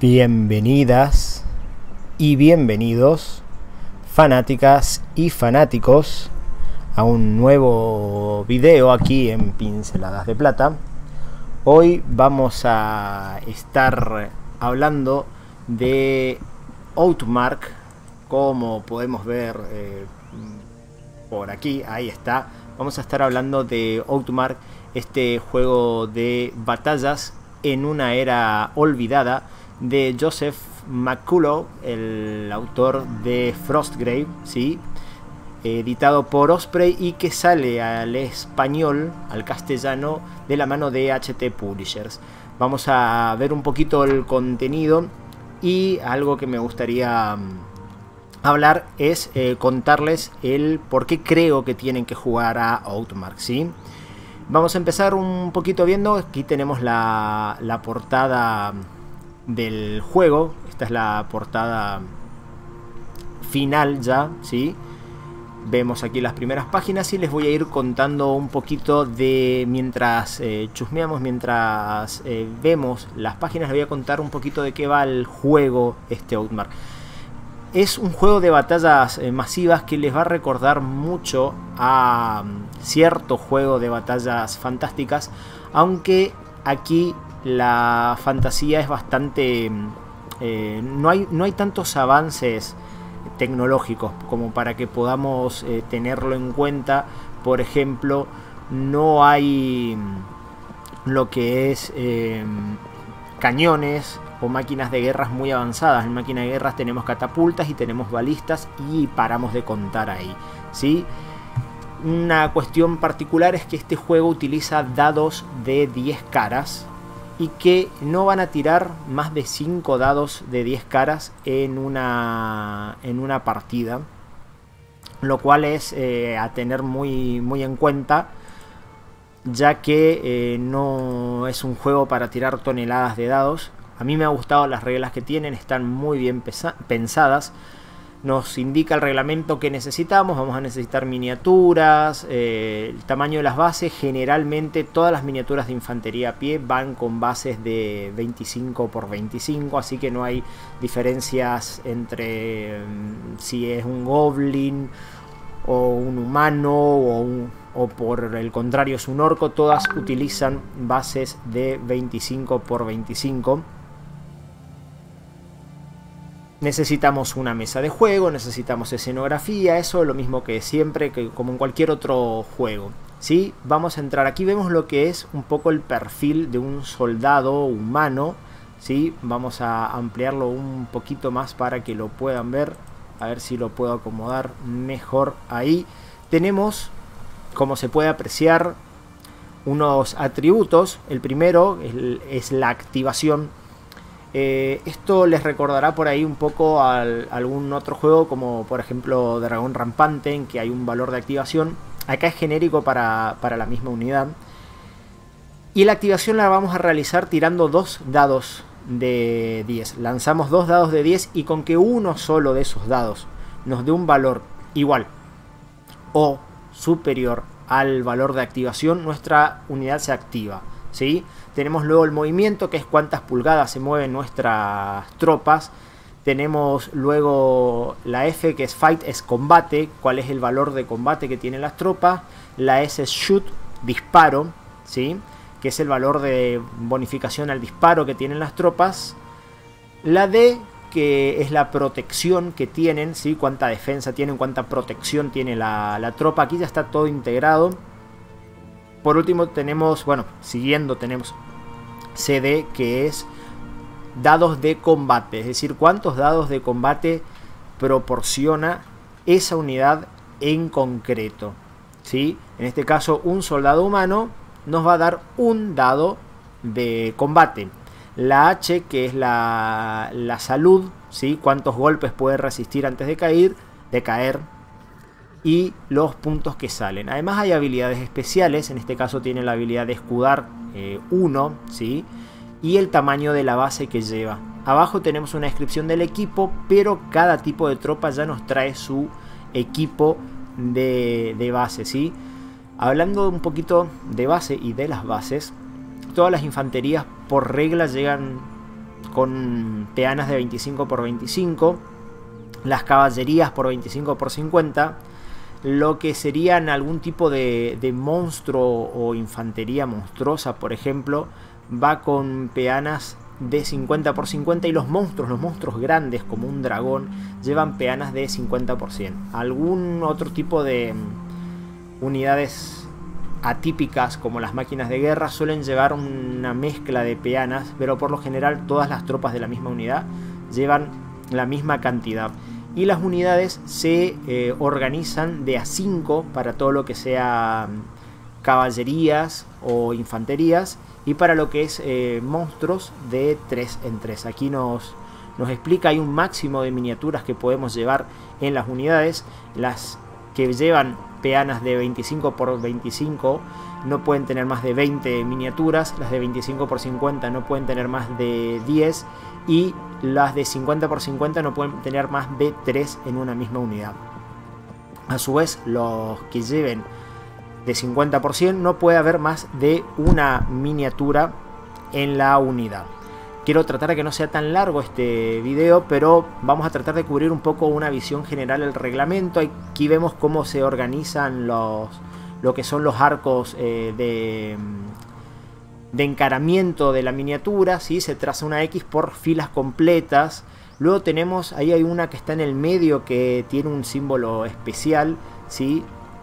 Bienvenidas y bienvenidos, fanáticas y fanáticos, a un nuevo video aquí en Pinceladas de Plata. Hoy vamos a estar hablando de Outmark, como podemos ver por aquí, ahí está. Vamos a estar hablando de Outmark, este juego de batallas en una era olvidada, de Joseph McCullough, el autor de Frostgrave, ¿sí? Editado por Osprey y que sale al español, al castellano, de la mano de HT Publishers. Vamos a ver un poquito el contenido, y algo que me gustaría hablar es contarles el por qué creo que tienen que jugar a Outmark, ¿sí? Vamos a empezar un poquito viendo. Aquí tenemos la portada del juego. Esta es la portada final ya, ¿sí? Vemos aquí las primeras páginas y les voy a ir contando un poquito de mientras chusmeamos, mientras vemos las páginas. Les voy a contar un poquito de qué va el juego este Outmark. Es un juego de batallas masivas que les va a recordar mucho a cierto juego de batallas fantásticas, aunque aquí la fantasía es bastante... no hay tantos avances tecnológicos como para que podamos tenerlo en cuenta. Por ejemplo, no hay lo que es cañones o máquinas de guerras muy avanzadas. En máquinas de guerras tenemos catapultas y tenemos balistas y paramos de contar ahí, ¿sí? Una cuestión particular es que este juego utiliza dados de 10 caras y que no van a tirar más de 5 dados de 10 caras en una partida, lo cual es a tener muy en cuenta, ya que no es un juego para tirar toneladas de dados. A mí me ha gustado las reglas que tienen, están muy bien pensadas. Nos indica el reglamento que necesitamos. Vamos a necesitar miniaturas, el tamaño de las bases. Generalmente todas las miniaturas de infantería a pie van con bases de 25 por 25, así que no hay diferencias entre si es un goblin o un humano o por el contrario es un orco. Todas utilizan bases de 25 por 25. Necesitamos una mesa de juego, necesitamos escenografía, eso lo mismo que siempre, que como en cualquier otro juego, ¿sí? Vamos a entrar aquí, vemos lo que es un poco el perfil de un soldado humano, ¿sí? Vamos a ampliarlo un poquito más para que lo puedan ver, a ver si lo puedo acomodar mejor ahí. Tenemos, como se puede apreciar, unos atributos. El primero es la activación. Esto les recordará por ahí un poco a algún otro juego, como por ejemplo Dragón Rampante, en que hay un valor de activación. Acá es genérico para la misma unidad. Y la activación la vamos a realizar tirando 2 dados de 10. Lanzamos 2 dados de 10 y con que uno solo de esos dados nos dé un valor igual o superior al valor de activación, nuestra unidad se activa, ¿sí? Tenemos luego el movimiento, que es cuántas pulgadas se mueven nuestras tropas. Tenemos luego la F, que es Fight, es combate, cuál es el valor de combate que tienen las tropas. La S es Shoot, disparo, ¿sí? Que es el valor de bonificación al disparo que tienen las tropas. La D, que es la protección que tienen, ¿sí? Cuánta defensa tienen, cuánta protección tiene la tropa. Aquí ya está todo integrado. Por último tenemos, bueno, siguiendo tenemos CD, que es dados de combate, es decir, cuántos dados de combate proporciona esa unidad en concreto, ¿sí? En este caso un soldado humano nos va a dar un dado de combate. La H, que es la salud, ¿sí? Cuántos golpes puede resistir antes de caer. Y los puntos que salen. Además hay habilidades especiales. En este caso tiene la habilidad de escudar 1, ¿sí? Y el tamaño de la base que lleva. Abajo tenemos una descripción del equipo, pero cada tipo de tropa ya nos trae su equipo de base, ¿sí? Hablando un poquito de base y de las bases, todas las infanterías por regla llegan con peanas de 25 por 25, las caballerías por 25 por 50, lo que serían algún tipo de monstruo o infantería monstruosa, por ejemplo, va con peanas de 50 por 50, y los monstruos grandes como un dragón llevan peanas de 50 por 100. Algún otro tipo de unidades atípicas como las máquinas de guerra suelen llevar una mezcla de peanas, pero por lo general todas las tropas de la misma unidad llevan la misma cantidad. Y las unidades se organizan de a 5 para todo lo que sea caballerías o infanterías, y para lo que es monstruos de 3 en 3. Aquí nos explica, hay un máximo de miniaturas que podemos llevar en las unidades. Las que llevan peanas de 25 por 25 no pueden tener más de 20 miniaturas, las de 25 por 50 no pueden tener más de 10, y las de 50 por 50 no pueden tener más de 3 en una misma unidad. A su vez, los que lleven de 50 por 100 no puede haber más de una miniatura en la unidad. Quiero tratar de que no sea tan largo este video, pero vamos a tratar de cubrir un poco una visión general del reglamento. Aquí vemos cómo se organizan lo que son los arcos de encaramiento de la miniatura, ¿sí? Se traza una X por filas completas. Luego tenemos, ahí hay una que está en el medio que tiene un símbolo especial, ¿sí?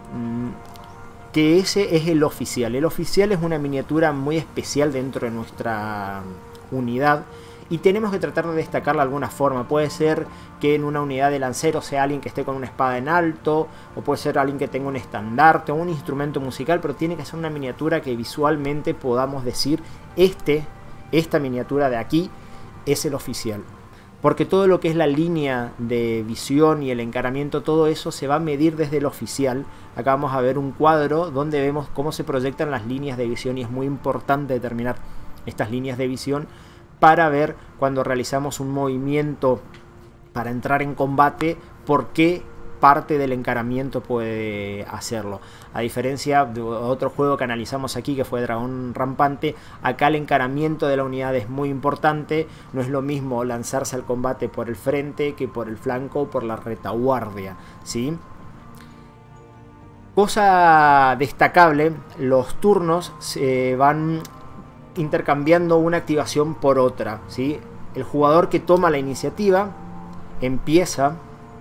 Que ese es el oficial. El oficial es una miniatura muy especial dentro de nuestra unidad, y tenemos que tratar de destacarla de alguna forma. Puede ser que en una unidad de lanceros sea alguien que esté con una espada en alto, o puede ser alguien que tenga un estandarte o un instrumento musical, pero tiene que ser una miniatura que visualmente podamos decir, esta miniatura de aquí es el oficial. Porque todo lo que es la línea de visión y el encaramiento, todo eso se va a medir desde el oficial. Acá vamos a ver un cuadro donde vemos cómo se proyectan las líneas de visión, y es muy importante determinar estas líneas de visión para ver cuando realizamos un movimiento para entrar en combate por qué parte del encaramiento puede hacerlo. A diferencia de otro juego que analizamos aquí, que fue Dragón Rampante, acá el encaramiento de la unidad es muy importante. No es lo mismo lanzarse al combate por el frente que por el flanco o por la retaguardia, ¿sí? Cosa destacable, los turnos se van intercambiando una activación por otra, ¿sí? El jugador que toma la iniciativa empieza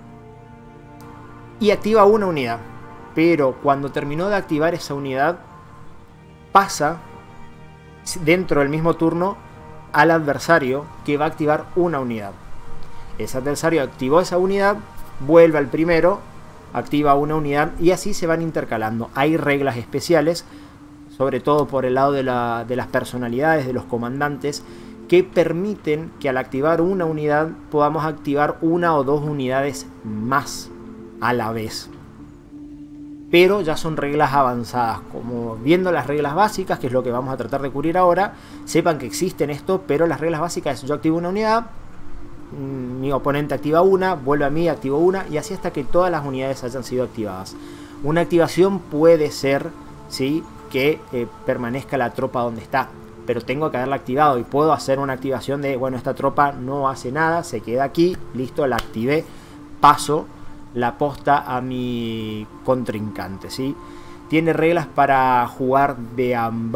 y activa una unidad, pero cuando terminó de activar esa unidad pasa dentro del mismo turno al adversario, que va a activar una unidad. Ese adversario activó esa unidad, vuelve al primero, activa una unidad, y así se van intercalando. Hay reglas especiales, sobre todo por el lado de las personalidades de los comandantes, que permiten que al activar una unidad podamos activar una o dos unidades más a la vez. Pero ya son reglas avanzadas. Como viendo las reglas básicas, que es lo que vamos a tratar de cubrir ahora, sepan que existen esto, pero las reglas básicas es: yo activo una unidad, mi oponente activa una, vuelve a mí, activo una, y así hasta que todas las unidades hayan sido activadas. Una activación puede ser, ¿sí?, que permanezca la tropa donde está, pero tengo que haberla activado, y puedo hacer una activación de, bueno, esta tropa no hace nada, se queda aquí, listo, la activé, paso la posta a mi contrincante, ¿sí? Tiene reglas para jugar de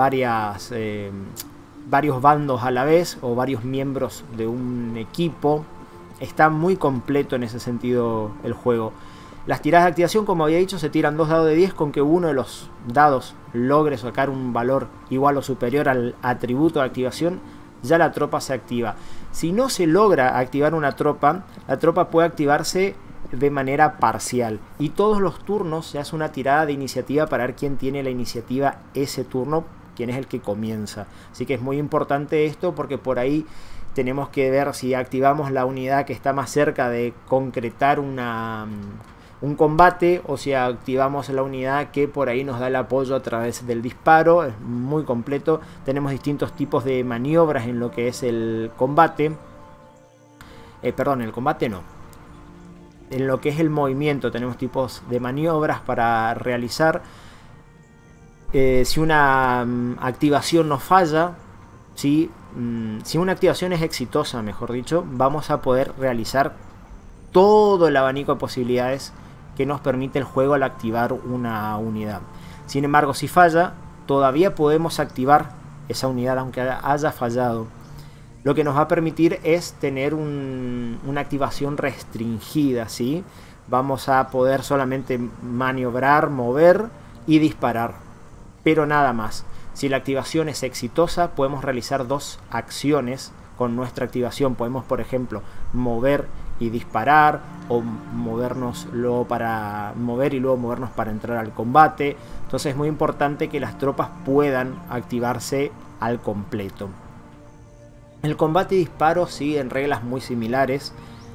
varios bandos a la vez, o varios miembros de un equipo. Está muy completo en ese sentido el juego. Las tiradas de activación, como había dicho, se tiran 2 dados de 10. Con que uno de los dados logre sacar un valor igual o superior al atributo de activación, ya la tropa se activa. Si no se logra activar una tropa, la tropa puede activarse de manera parcial, y todos los turnos se hace una tirada de iniciativa para ver quién tiene la iniciativa ese turno, quién es el que comienza. Así que es muy importante esto, porque por ahí tenemos que ver si activamos la unidad que está más cerca de concretar un combate, o si activamos la unidad que por ahí nos da el apoyo a través del disparo. Es muy completo. Tenemos distintos tipos de maniobras en lo que es el combate. El combate no. En lo que es el movimiento tenemos tipos de maniobras para realizar. Si una activación nos falla, ¿sí?, si una activación es exitosa, mejor dicho, vamos a poder realizar todo el abanico de posibilidades que nos permite el juego al activar una unidad. Sin embargo, si falla, todavía podemos activar esa unidad aunque haya fallado. Lo que nos va a permitir es tener una activación restringida, ¿sí? Vamos a poder solamente maniobrar, mover y disparar, pero nada más. Si la activación es exitosa, podemos realizar dos acciones con nuestra activación. Podemos, por ejemplo, mover y disparar, o movernos luego para mover y luego movernos para entrar al combate. Entonces es muy importante que las tropas puedan activarse al completo. El combate y disparo siguen reglas muy similares.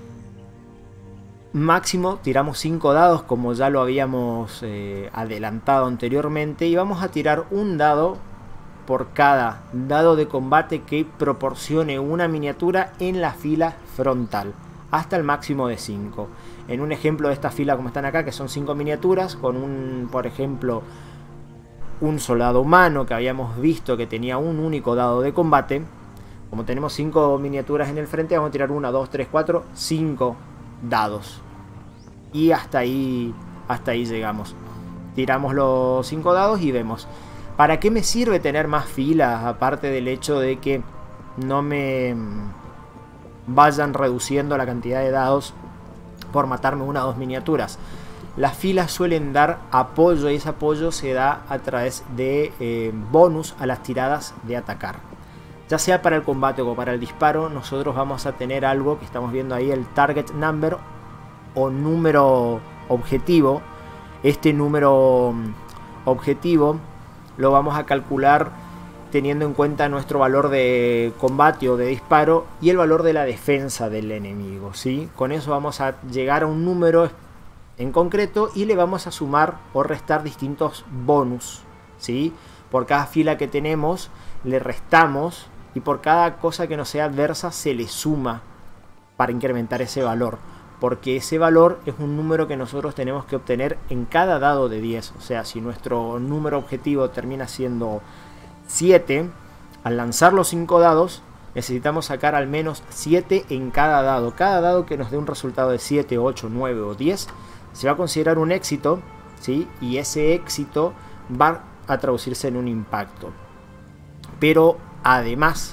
Máximo tiramos 5 dados, como ya lo habíamos adelantado anteriormente, y vamos a tirar un dado por cada dado de combate que proporcione una miniatura en la fila frontal, hasta el máximo de 5. En un ejemplo de esta fila, como están acá, que son 5 miniaturas, con por ejemplo, un soldado humano que habíamos visto que tenía un único dado de combate. Como tenemos 5 miniaturas en el frente, vamos a tirar 1, 2, 3, 4, 5 dados. Y hasta ahí llegamos. Tiramos los 5 dados y vemos. ¿Para qué me sirve tener más filas? Aparte del hecho de que no me vayan reduciendo la cantidad de dados por matarme 1 o 2 miniaturas. Las filas suelen dar apoyo, y ese apoyo se da a través de bonus a las tiradas de atacar. Ya sea para el combate o para el disparo, nosotros vamos a tener algo que estamos viendo ahí, el target number o número objetivo. Este número objetivo lo vamos a calcular teniendo en cuenta nuestro valor de combate o de disparo y el valor de la defensa del enemigo, ¿sí? Con eso vamos a llegar a un número en concreto y le vamos a sumar o restar distintos bonus, ¿sí? Por cada fila que tenemos le restamos, y por cada cosa que no sea adversa se le suma para incrementar ese valor, porque ese valor es un número que nosotros tenemos que obtener en cada dado de 10. O sea, si nuestro número objetivo termina siendo 7, al lanzar los 5 dados necesitamos sacar al menos 7 en cada dado. Cada dado que nos dé un resultado de 7, 8, 9 o 10 se va a considerar un éxito, ¿sí? Y ese éxito va a traducirse en un impacto. Pero además,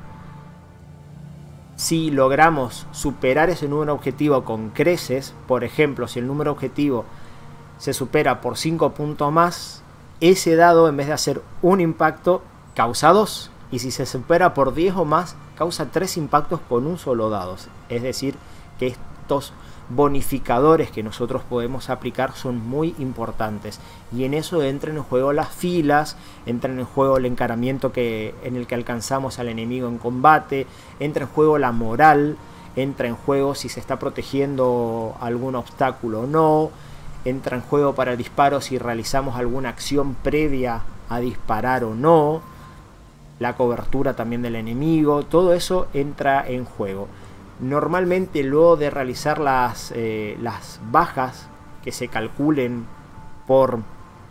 si logramos superar ese número objetivo con creces, por ejemplo, si el número objetivo se supera por 5 puntos más, ese dado, en vez de hacer un impacto, causa 2. Y si se supera por 10 o más, causa 3 impactos con un solo dado. Es decir, que estos bonificadores que nosotros podemos aplicar son muy importantes, y en eso entran en juego las filas, entra en juego el encaramiento en el que alcanzamos al enemigo en combate, entra en juego la moral, entra en juego si se está protegiendo algún obstáculo o no, entra en juego para el disparo si realizamos alguna acción previa a disparar o no, la cobertura también del enemigo, todo eso entra en juego. Normalmente, luego de realizar las bajas que se calculen por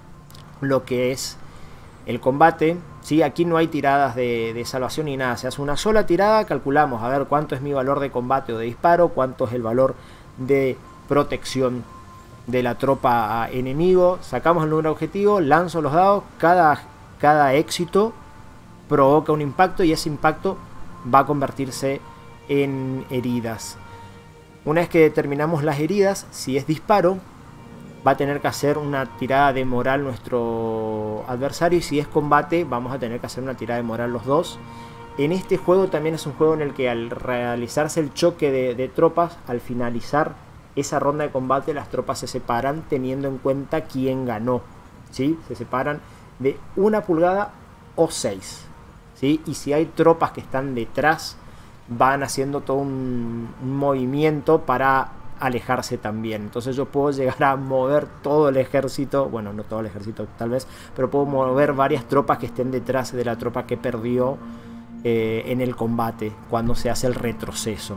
lo que es el combate, ¿sí? Aquí no hay tiradas de salvación ni nada, se hace una sola tirada, calculamos a ver cuánto es mi valor de combate o de disparo, cuánto es el valor de protección de la tropa enemigo, sacamos el número objetivo, lanzo los dados, cada éxito provoca un impacto y ese impacto va a convertirse en heridas. Una vez que determinamos las heridas, si es disparo, va a tener que hacer una tirada de moral nuestro adversario, y si es combate, vamos a tener que hacer una tirada de moral los dos. En este juego también es un juego en el que al realizarse el choque de tropas, al finalizar esa ronda de combate, las tropas se separan teniendo en cuenta quién ganó, ¿sí? Se separan de 1 pulgada o 6, ¿sí? Y si hay tropas que están detrás, van haciendo todo un movimiento para alejarse también. Entonces yo puedo llegar a mover todo el ejército, bueno, no todo el ejército tal vez, pero puedo mover varias tropas que estén detrás de la tropa que perdió en el combate cuando se hace el retroceso.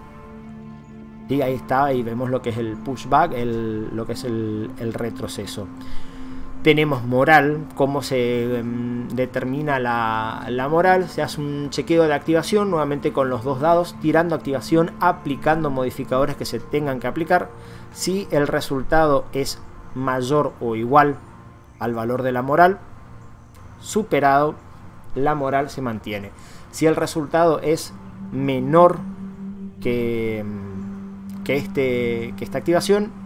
Y ahí está, ahí vemos lo que es el pushback, lo que es el retroceso. Tenemos moral, cómo se determina la moral. Se hace un chequeo de activación, nuevamente con los 2 dados, tirando activación, aplicando modificadores que se tengan que aplicar. Si el resultado es mayor o igual al valor de la moral, superado, la moral se mantiene. Si el resultado es menor que esta activación,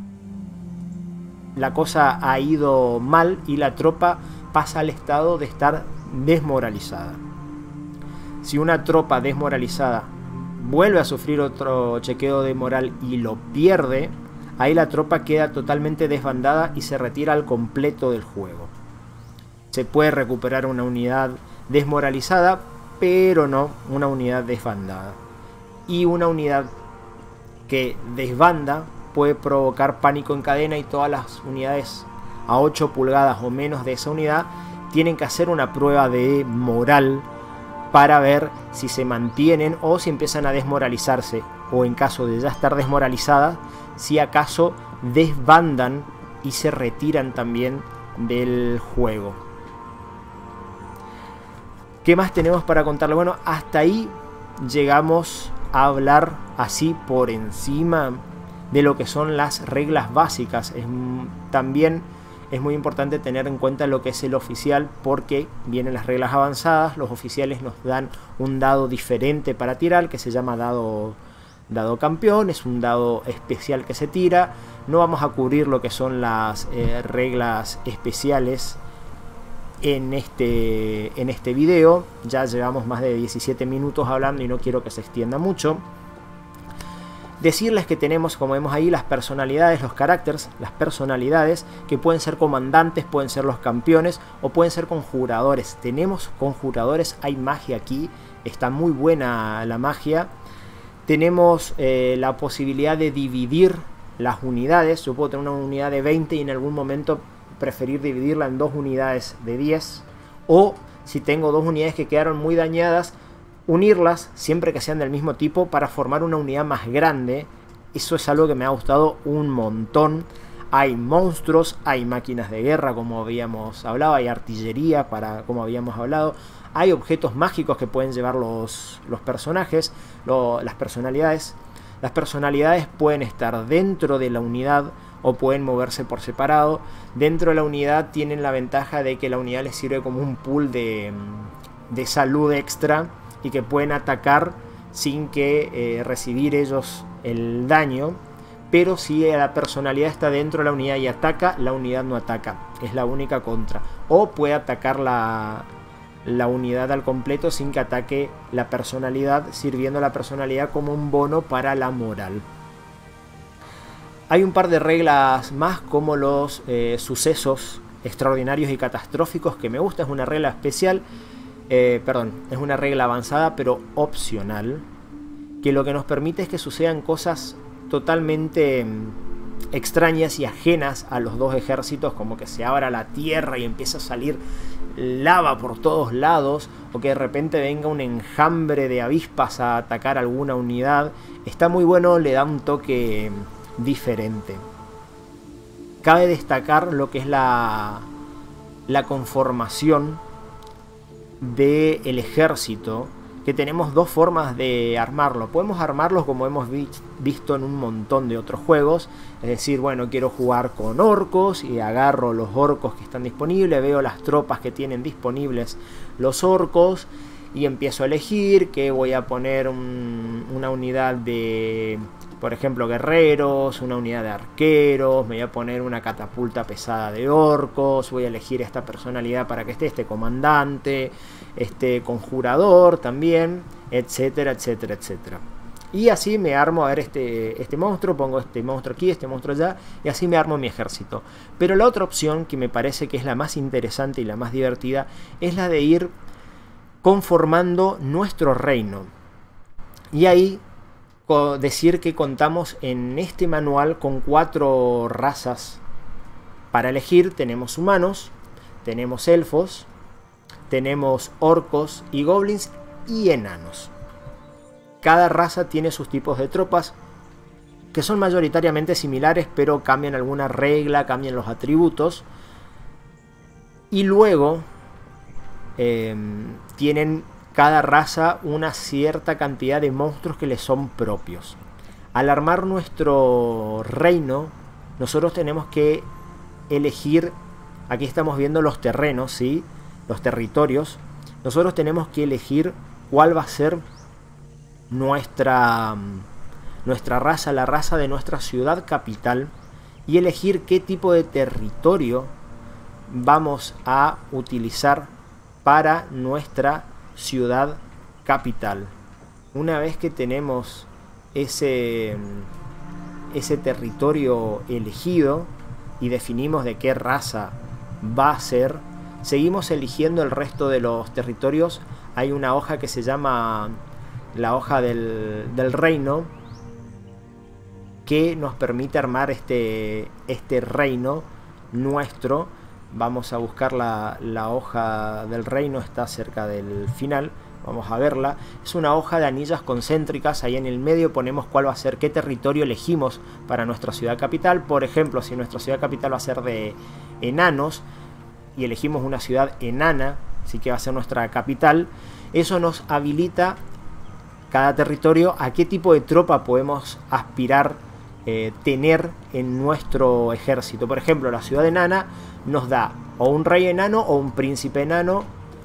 la cosa ha ido mal y la tropa pasa al estado de estar desmoralizada. Si una tropa desmoralizada vuelve a sufrir otro chequeo de moral y lo pierde, ahí la tropa queda totalmente desbandada y se retira al completo del juego. Se puede recuperar una unidad desmoralizada, pero no una unidad desbandada. Y una unidad que desbanda puede provocar pánico en cadena, y todas las unidades a 8 pulgadas o menos de esa unidad tienen que hacer una prueba de moral para ver si se mantienen o si empiezan a desmoralizarse, o en caso de ya estar desmoralizadas, si acaso desbandan y se retiran también del juego. ¿Qué más tenemos para contarle? Bueno, hasta ahí llegamos a hablar así por encima de lo que son las reglas básicas. También es muy importante tener en cuenta lo que es el oficial, porque vienen las reglas avanzadas. Los oficiales nos dan un dado diferente para tirar, que se llama dado campeón. Es un dado especial que se tira. No vamos a cubrir lo que son las reglas especiales en este video. Ya llevamos más de 17 minutos hablando y no quiero que se extienda mucho. Decirles que tenemos, como vemos ahí, las personalidades, los caracteres, las personalidades que pueden ser comandantes, pueden ser los campeones o pueden ser conjuradores. Tenemos conjuradores, hay magia aquí, está muy buena la magia. Tenemos la posibilidad de dividir las unidades. Yo puedo tener una unidad de 20 y en algún momento preferir dividirla en 2 unidades de 10. O si tengo 2 unidades que quedaron muy dañadas, unirlas siempre que sean del mismo tipo para formar una unidad más grande. Eso es algo que me ha gustado un montón. Hay monstruos, hay máquinas de guerra, como habíamos hablado, hay artillería, como habíamos hablado, hay objetos mágicos que pueden llevar los personajes, las personalidades. Las personalidades pueden estar dentro de la unidad o pueden moverse por separado. Dentro de la unidad tienen la ventaja de que la unidad les sirve como un pool de salud extra, y que pueden atacar sin que recibir ellos el daño. Pero si la personalidad está dentro de la unidad y ataca, la unidad no ataca, es la única contra. O puede atacar la unidad al completo sin que ataque la personalidad, sirviendo la personalidad como un bono para la moral. Hay un par de reglas más, como los sucesos extraordinarios y catastróficos, que me gusta. Es una regla especial. Es una regla avanzada pero opcional, que lo que nos permite es que sucedan cosas totalmente extrañas y ajenas a los 2 ejércitos, como que se abra la tierra y empieza a salir lava por todos lados, o que de repente venga un enjambre de avispas a atacar alguna unidad. Está muy bueno, le da un toque diferente. Cabe destacar lo que es la conformación del ejército, que tenemos 2 formas de armarlo. Podemos armarlos como hemos visto en un montón de otros juegos, es decir, bueno, quiero jugar con orcos y agarro los orcos que están disponibles, veo las tropas que tienen disponibles los orcos y empiezo a elegir que voy a poner una unidad de, por ejemplo, guerreros, una unidad de arqueros, me voy a poner una catapulta pesada de orcos, voy a elegir esta personalidad para que esté, este comandante, este conjurador también, etcétera, etcétera, etcétera. Y así me armo, a ver, este monstruo, pongo este monstruo aquí, este monstruo allá, y así me armo mi ejército. Pero la otra opción, que me parece que es la más interesante y la más divertida, es la de ir conformando nuestro reino. Y ahí decir que contamos en este manual con 4 razas para elegir. Tenemos humanos, tenemos elfos, tenemos orcos y goblins y enanos. Cada raza tiene sus tipos de tropas, que son mayoritariamente similares, pero cambian alguna regla, cambian los atributos. Y luego tienen cada raza una cierta cantidad de monstruos que les son propios. Al armar nuestro reino, nosotros tenemos que elegir, aquí estamos viendo los terrenos, ¿sí? Los territorios. Nosotros tenemos que elegir cuál va a ser nuestra raza, la raza de nuestra ciudad capital, y elegir qué tipo de territorio vamos a utilizar para nuestra ciudad capital. Una vez que tenemos ese territorio elegido y definimos de qué raza va a ser, seguimos eligiendo el resto de los territorios. Hay una hoja que se llama la hoja del reino, que nos permite armar este reino nuestro. Vamos a buscar la hoja del reino, está cerca del final, vamos a verla. Es una hoja de anillas concéntricas, ahí en el medio ponemos cuál va a ser, qué territorio elegimos para nuestra ciudad capital. Por ejemplo, si nuestra ciudad capital va a ser de enanos y elegimos una ciudad enana, así que va a ser nuestra capital, eso nos habilita cada territorio a qué tipo de tropa podemos aspirar tener en nuestro ejército. Por ejemplo, la ciudad enana nos da o un rey enano o un príncipe enano,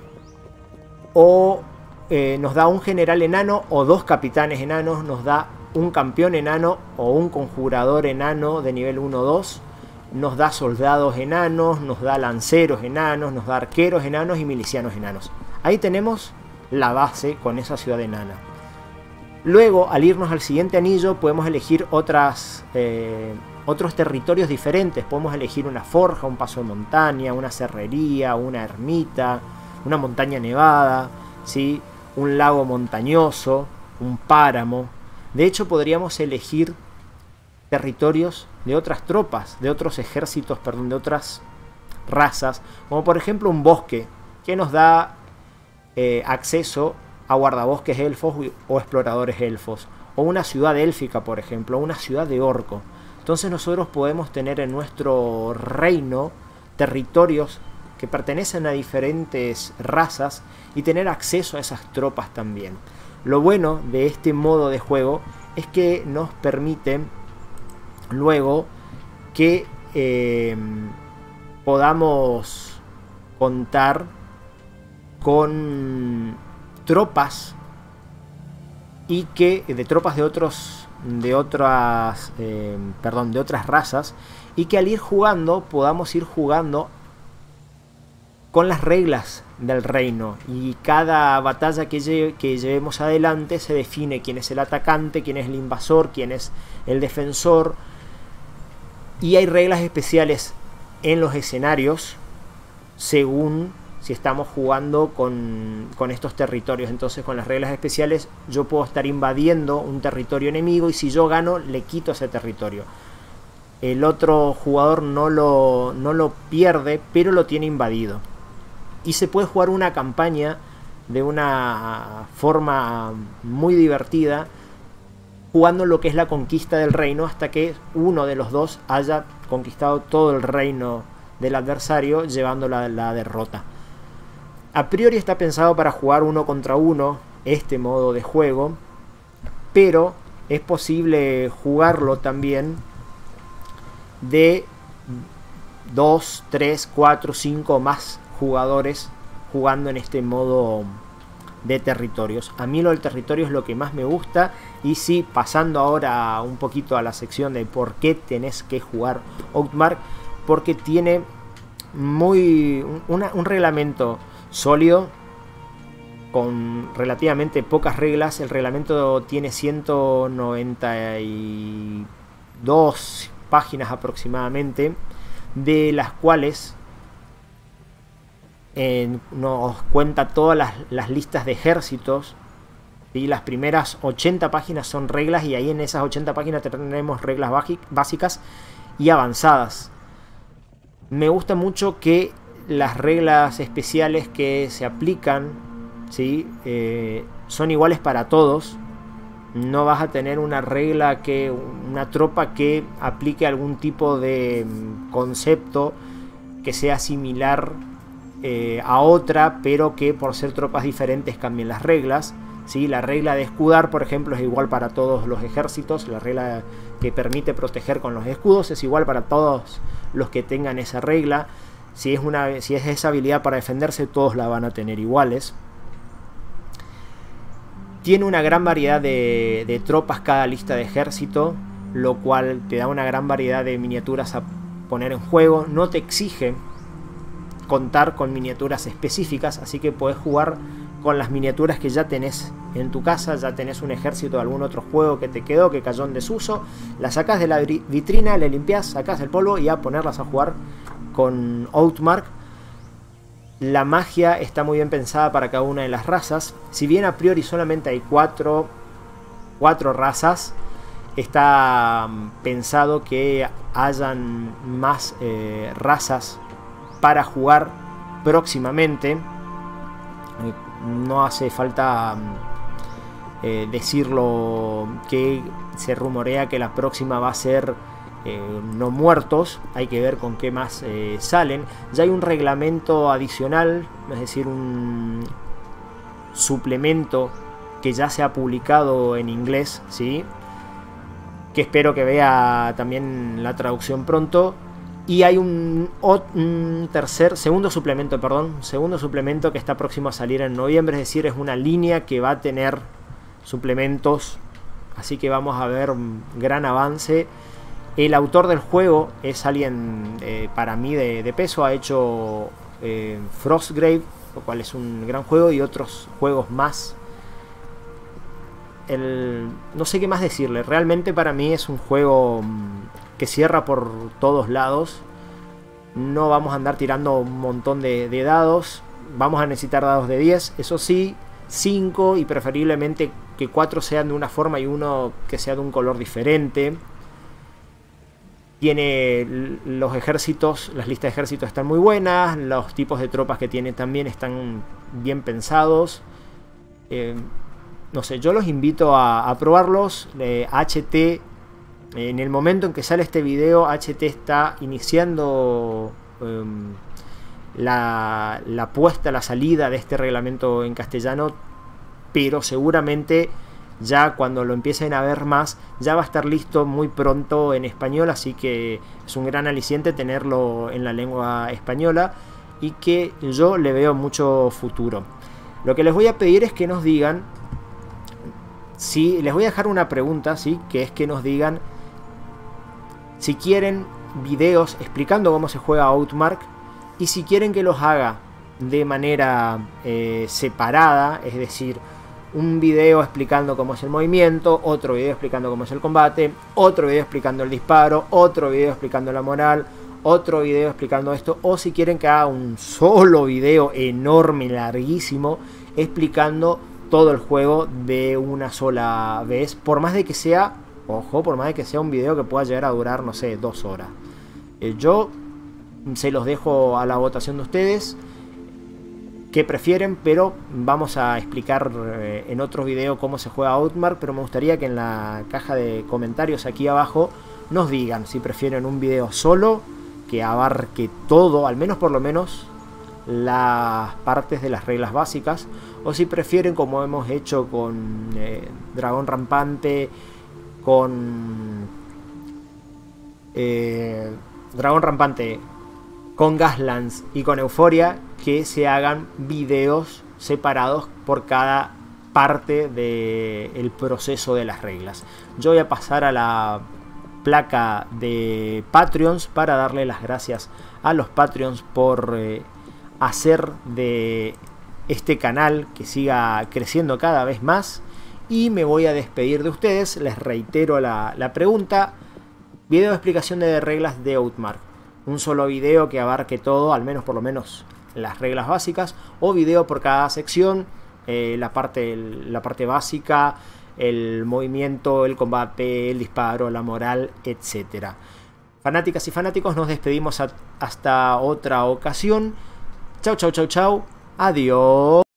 o nos da un general enano o dos capitanes enanos, nos da un campeón enano o un conjurador enano de nivel 1-2, nos da soldados enanos, nos da lanceros enanos, nos da arqueros enanos y milicianos enanos. Ahí tenemos la base con esa ciudad enana. Luego, al irnos al siguiente anillo, podemos elegir otros territorios diferentes. Podemos elegir una forja, un paso de montaña, una serrería, una ermita, una montaña nevada, ¿sí? Un lago montañoso, un páramo. De hecho, podríamos elegir territorios de otras tropas, de otros ejércitos, perdón, de otras razas, como por ejemplo un bosque, que nos da acceso a guardabosques elfos o exploradores elfos, o una ciudad élfica, por ejemplo, o una ciudad de orco. Entonces nosotros podemos tener en nuestro reino territorios que pertenecen a diferentes razas y tener acceso a esas tropas también. Lo bueno de este modo de juego es que nos permite luego que podamos contar con tropas, y que de tropas de otras razas, y que al ir jugando podamos ir jugando con las reglas del reino, y cada batalla que llevemos adelante se define quién es el atacante, quién es el invasor, quién es el defensor, y hay reglas especiales en los escenarios según si estamos jugando con estos territorios. Entonces, con las reglas especiales yo puedo estar invadiendo un territorio enemigo, y si yo gano le quito ese territorio. El otro jugador no lo pierde, pero lo tiene invadido. Y se puede jugar una campaña de una forma muy divertida, jugando lo que es la conquista del reino, hasta que uno de los dos haya conquistado todo el reino del adversario, llevando la derrota. A priori está pensado para jugar 1 contra 1 este modo de juego, pero es posible jugarlo también de 2, 3, 4, 5 más jugadores jugando en este modo de territorios. A mí lo del territorio es lo que más me gusta. Y sí, pasando ahora un poquito a la sección de por qué tenés que jugar Outmark, porque tiene un reglamento sólido con relativamente pocas reglas. El reglamento tiene 192 páginas aproximadamente, de las cuales nos cuenta todas las listas de ejércitos, y las primeras 80 páginas son reglas, y ahí en esas 80 páginas tenemos reglas básicas y avanzadas. Me gusta mucho que las reglas especiales que se aplican, ¿sí? Son iguales para todos. No vas a tener una tropa que aplique algún tipo de concepto que sea similar a otra, pero que por ser tropas diferentes cambien las reglas. ¿Sí? La regla de escudar, por ejemplo, es igual para todos los ejércitos. La regla que permite proteger con los escudos es igual para todos los que tengan esa regla. Si es esa habilidad para defenderse, todos la van a tener iguales. Tiene una gran variedad de tropas cada lista de ejército, lo cual te da una gran variedad de miniaturas a poner en juego. No te exige contar con miniaturas específicas, así que podés jugar con las miniaturas que ya tenés en tu casa. Ya tenés un ejército de algún otro juego que te quedó, que cayó en desuso, la sacás de la vitrina, le limpiás, sacás el polvo y a ponerlas a jugar con Outmark. La magia está muy bien pensada para cada una de las razas. Si bien a priori solamente hay cuatro razas, está pensado que hayan más razas para jugar próximamente. No hace falta decirlo, que se rumorea que la próxima va a ser no muertos. Hay que ver con qué más salen. Ya hay un reglamento adicional, es decir, un suplemento que ya se ha publicado en inglés, ¿sí? Que espero que vea también la traducción pronto. Y hay un segundo suplemento que está próximo a salir en noviembre. Es decir, es una línea que va a tener suplementos. Así que vamos a ver un gran avance. El autor del juego es alguien para mí de peso. Ha hecho Frostgrave, lo cual es un gran juego, y otros juegos más. No sé qué más decirle. Realmente para mí es un juego que cierra por todos lados. No vamos a andar tirando un montón de dados. Vamos a necesitar dados de 10. Eso sí, 5, y preferiblemente que 4 sean de una forma y uno que sea de un color diferente. Tiene los ejércitos, las listas de ejércitos están muy buenas. Los tipos de tropas que tiene también están bien pensados. No sé, yo los invito a probarlos. HT, en el momento en que sale este video, HT está iniciando la salida de este reglamento en castellano, pero seguramente ya cuando lo empiecen a ver más, ya va a estar listo muy pronto en español, así que es un gran aliciente tenerlo en la lengua española y que yo le veo mucho futuro. Lo que les voy a pedir es que nos digan, les voy a dejar una pregunta, ¿sí? Que es que nos digan si quieren videos explicando cómo se juega Outmark y si quieren que los haga de manera separada, es decir, un video explicando cómo es el movimiento, otro video explicando cómo es el combate, otro video explicando el disparo, otro video explicando la moral, otro video explicando esto, o si quieren que haga un solo video enorme, larguísimo, explicando todo el juego de una sola vez, por más de que sea, ojo, por más de que sea un video que pueda llegar a durar, no sé, 2 horas. Yo se los dejo a la votación de ustedes que prefieren, pero vamos a explicar en otro video cómo se juega Outmark, pero me gustaría que en la caja de comentarios aquí abajo nos digan si prefieren un video solo que abarque todo, al menos por lo menos las partes de las reglas básicas, o si prefieren, como hemos hecho con Dragón Rampante, con Gaslands y con Euforia, que se hagan videos separados por cada parte del proceso de las reglas. Yo voy a pasar a la placa de Patreons para darle las gracias a los Patreons por hacer de este canal que siga creciendo cada vez más, y me voy a despedir de ustedes. Les reitero la pregunta: video de explicación de reglas de Outmark, un solo video que abarque todo, al menos por lo menos las reglas básicas, o video por cada sección, la parte básica, el movimiento, el combate, el disparo, la moral, etcétera. Fanáticas y fanáticos, nos despedimos hasta otra ocasión. Chau, chau, chau, chau. Adiós.